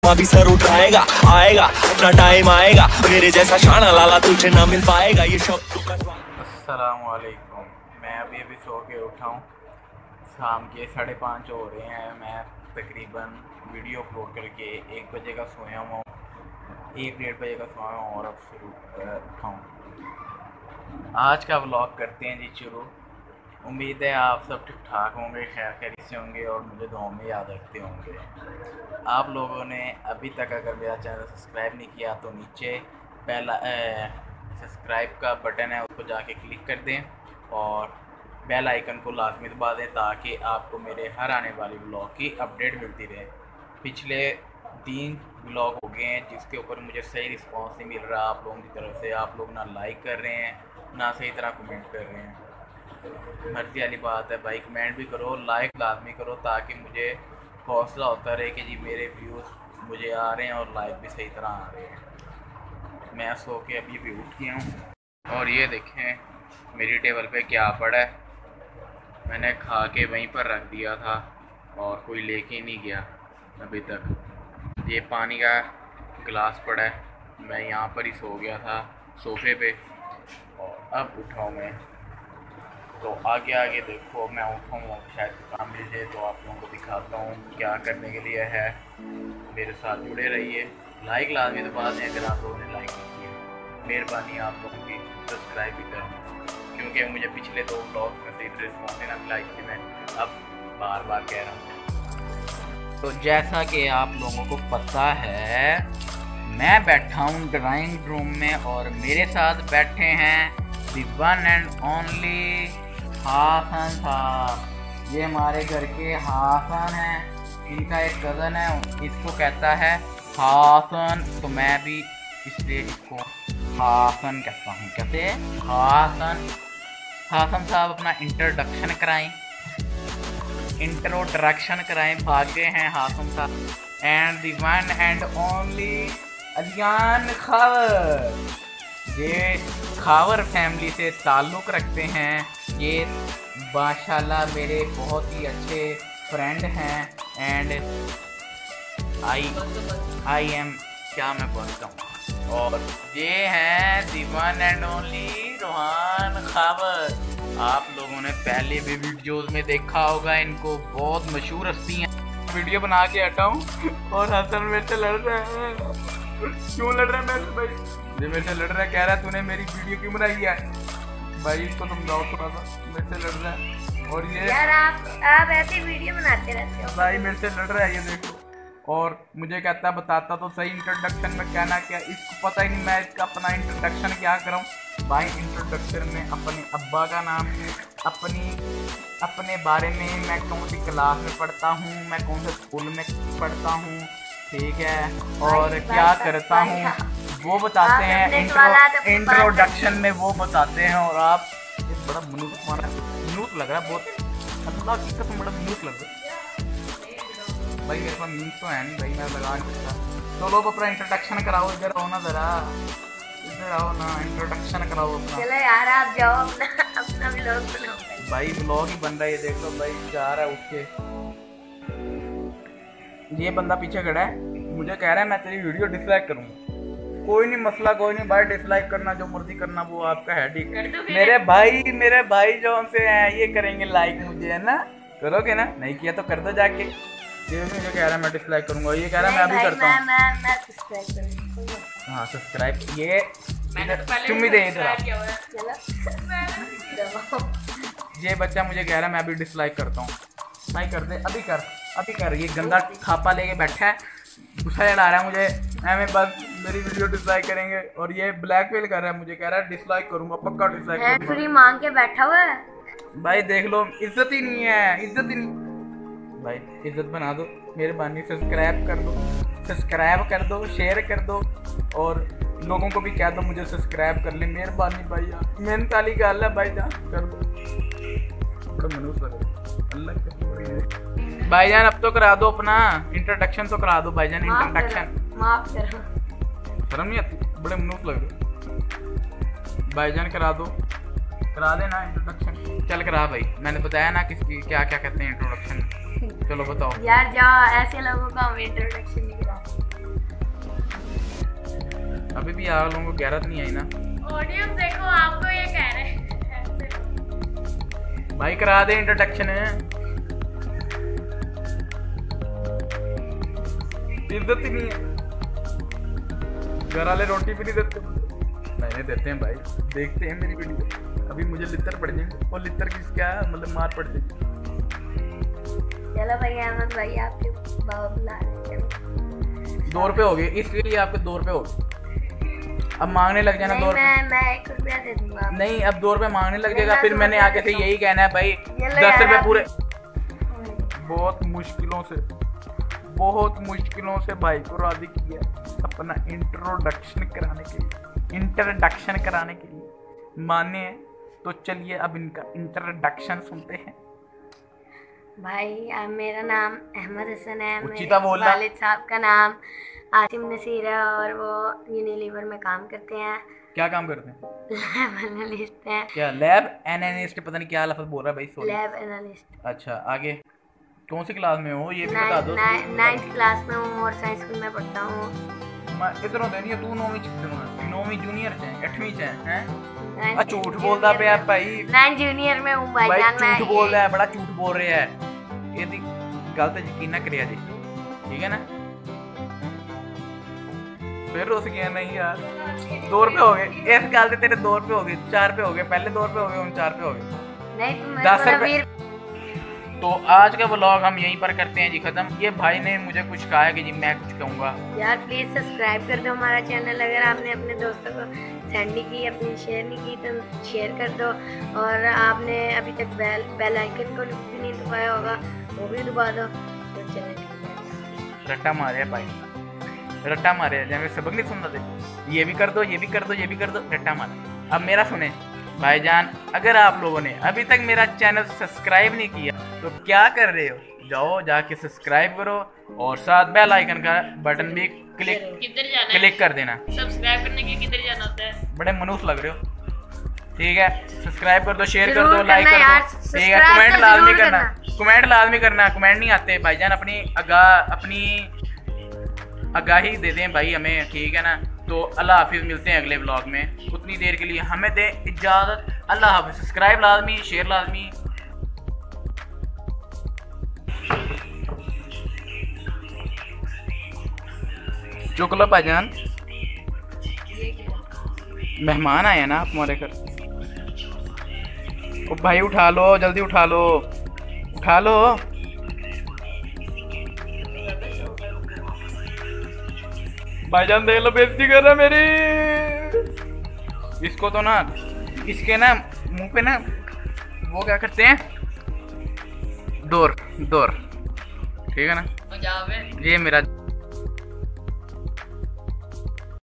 अभी सर उठाएगा, आएगा अपना टाइम आएगा, मेरे जैसा शाना लाला तुझे ना मिल पाएगा। ये शब्द अस्सलाम वालेकुम। मैं अभी सो के उठा हूँ। शाम के 5:30 हो रहे हैं। मैं तकरीबन वीडियो अपलोड करके 1 बजे का सोया हुआ हूँ, 1-1:30 बजे का सोया हूँ और अब शुरू उठा हूँ। आज का व्लॉग करते हैं जी शुरू। उम्मीद है आप सब ठीक ठाक होंगे, खैर खैरियत से होंगे और मुझे दुआओं में याद रखते होंगे। आप लोगों ने अभी तक अगर मेरा चैनल सब्सक्राइब नहीं किया तो नीचे पहला सब्सक्राइब का बटन है, उसको जाके क्लिक कर दें और बेल आइकन को लाजमी दबा दें ताकि आपको मेरे हर आने वाली व्लॉग की अपडेट मिलती रहे। पिछले 3 व्लॉग हो गए हैं जिसके ऊपर मुझे सही रिस्पांस नहीं मिल रहा आप लोगों की तरफ से। आप लोग ना लाइक कर रहे हैं ना सही तरह कमेंट कर रहे हैं। मर्जी वाली बात है भाई, कमेंट भी करो, लाइक लाजमी करो ताकि मुझे हौसला होता रहे कि जी मेरे व्यूज़ मुझे आ रहे हैं और लाइक भी सही तरह आ रहे हैं। मैं सो के अभी भी उठ गया हूँ और ये देखें मेरी टेबल पे क्या पड़ा है। मैंने खा के वहीं पर रख दिया था और कोई लेके नहीं गया अभी तक। ये पानी का गिलास पड़ा है, मैं यहाँ पर ही सो गया था सोफे पे और अब उठाऊँ मैं। तो आगे देखो मैं उठाऊँ, शायद काम मिल जाए तो आप लोगों को दिखाता हूँ क्या करने के लिए है। मेरे साथ जुड़े रहिए, लाइक लाजमी दबा दें अगर आप लोगों ने लाइक नहीं किया। मेहरबानी आप लोगों की सब्सक्राइब भी करें क्योंकि मुझे पिछले 2 व्लॉग में सही रिस्पॉन्स देना मिला, इसलिए मैं अब बार कह रहा हूँ। तो जैसा कि आप लोगों को पता है मैं बैठा हूँ ड्राइंग रूम में और मेरे साथ बैठे हैं the one and only Hasan साहब। ये हमारे घर के हासन हैं, इनका एक कज़न है, इसको कहता है हासन, तो मैं भी इसलिए इसको हासन कहता हूँ। कहते हासन। हासन साहब अपना इंट्रोडक्शन कराएं, भागे हैं हासन साहब। And the one and only Aliyan Khawar, ये खावर फैमिली से ताल्लुक़ रखते हैं। ये माशाल्लाह मेरे बहुत ही अच्छे फ्रेंड हैं एंड आई एम क्या मैं बोलता हूँ। और ये हैं the one and only Rohan Khawar. आप लोगों ने पहले भी वीडियोस में देखा होगा इनको, बहुत मशहूर हस्ती हैं। वीडियो बना के हटा हूँ और हसन मेरे से लड़ रहा है। क्यों लड़ रहा है मेरे से भाई? ये मेरे से लड़ रहा है, कह रहा है तूने मेरी वीडियो क्यों बनाई है भाई, इसको समझाओ थोड़ा सा। मेरे से लड़ रहा है और ये यार आप ऐसे वीडियो बनाते रहते हो भाई, मेरे से लड़ रहा है ये देखो। और मुझे कहता है बताता तो सही इंट्रोडक्शन में कहना क्या, इसको पता ही नहीं मैं इसका अपना इंट्रोडक्शन क्या करूं भाई। इंट्रोडक्शन में अपने अब्बा का नाम, अपने बारे में, मैं कौन सी क्लास में पढ़ता हूँ, मैं कौन से स्कूल में पढ़ता हूँ, ठीक है, और क्या करता हूँ वो बताते हैं। इंट्रोडक्शन में वो बताते हैं और आप ये बड़ा मनूस लग रहा है बहुत, अल्लाह की कसम बड़ा मनूस लग रहा है भाई। मेरे पास मीन्स तो है नहीं भाई, मैं लगा नहीं सकता। तो लोग अपना इंट्रोडक्शन कराओ, इधर आओ ना, ज़रा इधर आओ ना, इंट्रोडक्शन कराओ अपना। चलो यार आप जाओ अपना व्लॉग बनाओ भाई। व्लॉग ही बन रहा है ये देख लो भाई, जा रहा है उठ के। ये बंदा पीछे खड़ा है, मुझे कह रहा है मैं तेरी वीडियो डिसलाइक करूँगा। कोई नहीं मसला, कोई नहीं भाई, डिसलाइक करना जो मर्जी करना वो आपका है, ठीक। मेरे भाई जो से हैं ये करेंगे लाइक मुझे, है ना? करोगे ना? नहीं किया तो कर दो जाके। ये मुझे कह रहा है मैं डिसलाइक करूंगा, ये कह रहा है मैं अभी करता हूँ। मैं सब्सक्राइब करूंगा। हाँ सब्सक्राइब, ये चुम्मी दे इधर। ये बच्चा मुझे कह रहा है मैं अभी डिसलाइक करता हूँ। नहीं कर दे, अभी कर। ये गंदा खापा लेके बैठा है, गुस्सा चढ़ा रहा है मुझे, मैं बस मेरी वीडियो डिसलाइक करेंगे और ये ब्लैकमेल कर रहा है मुझे, कह रहा है डिसलाइक करूंगा, पक्का डिसलाइक करूंगा। फ्री मांग के बैठा हुआ है भाई, देख लो इज्जत ही नहीं है, इज्जत ही नहीं भाई। इज्जत बना दो मेहरबानी, सब्सक्राइब कर दो, शेयर कर दो और लोगों को भी कह दो मुझे सब्सक्राइब कर ले मेहरबानी भाई यार। मेहनत वाली गल है भाई जान, कर दो। बड़ा मनूस लग रहा है अल्लाह के भाईजान। अब तो करा दो अपना इंट्रोडक्शन, तो करा दो भाईजान इंट्रोडक्शन। माफ करो, शर्म नहीं आती, बड़े मनूस लग रहे भाईजान। करा देना इंट्रोडक्शन। चल करा भाई, मैंने बताया ना किसकी क्या क्या कहते हैं इंट्रोडक्शन। चलो बताओ यार जाओ, ऐसे लोगों का हम इंट्रोडक्शन नहीं करा। अभी भी आप लोगों को गैरत नहीं आई ना। ऑडियंस देखो आपको ये कह रहे हैं भाई करा दे इंट्रोडक्शन है। इज्जत ही नहीं है, घर वाले रोटी भी नहीं देते। नहीं देते हैं भाई, देखते हैं मेरी वीडियो। अभी मुझे लित्तर पड़ जाएंगे और लित्तर किस क्या मतलब मार पड़ जाएगी। चलो भाई अहमद भाई आपके बाबा बुला रहे हैं। 2 रुपए हो गए, इसके लिए आपके 2 रुपए हो गए। अब मांगने लग जाना 2 रुपए। मैं 1 रुपया दे दूंगा। नहीं अब 2 रुपए मांगने लग जाएगा, फिर मैंने आगे से यही कहना है भाई 10 रुपए पूरे। बहुत मुश्किलों से भाई को राजी किया अपना इंट्रोडक्शन कराने के लिए माने हैं। तो चलिए अब इनका इंट्रोडक्शन सुनते हैं। भाई मेरा नाम अहमद हसन है। उचिता मेरे बोलना। वालिद साहब का नाम आसिम नसीर है और वो यूनिलीवर में काम करते हैं। क्या काम करते हैं? लैब एनालिस्ट हैं। क्या लैब एनालिस्ट? पता नहीं क्या लफ्ज़ बोल रहा है भाई, सॉरी। Lab analyst. अच्छा आगे कौन सी क्लास में हो ये भी बता दो। 9th क्लास में हूँ और साइंस स्कूल में पढ़ता हूँ। इधर होते नहीं, तू 9वीं जूनियर से 8वीं से हैं। 9th झूठ बोलता पे आप भाई। 9 जूनियर में हूँ भाई जान। झूठ बोल रहा है, बड़ा झूठ बोल रहा है। ये गलत यकीन ना करिया जी, ठीक है ना। फिर उस गया नहीं यार। 2 रुपए हो गए इस गल से, तेरे 2 रुपए हो गए, 4 रुपए हो गए। पहले 2 रुपए हो गए, 4 रुपए हो गए। नहीं तुम 10 रुपए। तो आज का व्लॉग हम यहीं पर करते हैं जी खत्म। ये भाई ने मुझे कुछ कहा है कि जी मैं कुछ कहूँगा। यार प्लीज सब्सक्राइब कर दो हमारा चैनल। अगर आपने अपने दोस्तों को सेंड नहीं की, अपनी शेयर नहीं की तो शेयर कर दो। और आपने अभी तक बेल आइकन को भी नहीं दबाया होगा, वो भी दबा दो। तो चलिए रट्टा मारे भाई, रट्टा मारे जैसे सबक नहीं सुनना थे। ये भी कर दो, ये भी कर दो, ये भी कर दो, रट्टा मारे। अब मेरा सुने भाईजान, अगर आप लोगों ने अभी तक मेरा चैनल सब्सक्राइब नहीं किया तो क्या कर रहे हो? जाओ जाके सब्सक्राइब करो और साथ बेल आइकन का बटन भी क्लिक कर देना। सब्सक्राइब करने के किधर जाना होता है? बड़े मनुष्य लग रहे हो, ठीक है। सब्सक्राइब कर दो, शेयर कर दो, जरूर लाइक करना कर यार, दो, ठीक है। सब्सक्राइब कमेंट तो लाजमी जरूर करना, कमेंट लाजमी करना। कमेंट नहीं आते भाईजान, अपनी आगाही दे दें भाई हमें, ठीक है ना। तो अल्लाह हाफिज़, मिलते हैं अगले व्लॉग में। उतनी देर के लिए हमें दे इजाज़त। अल्लाह हाफिज़। सब्सक्राइब लाजमी, शेयर लाजमी। चुकलो भाईजान, मेहमान आए ना आप हमारे घर। ओ भाई उठा लो, जल्दी उठा लो, उठा लो। भाईजान देख लो, बेइज्जती कर रहा मेरी। इसको तो ना, इसके ना मुंह पे ना वो क्या करते हैं, डोर, ठीक है ना। ये मेरा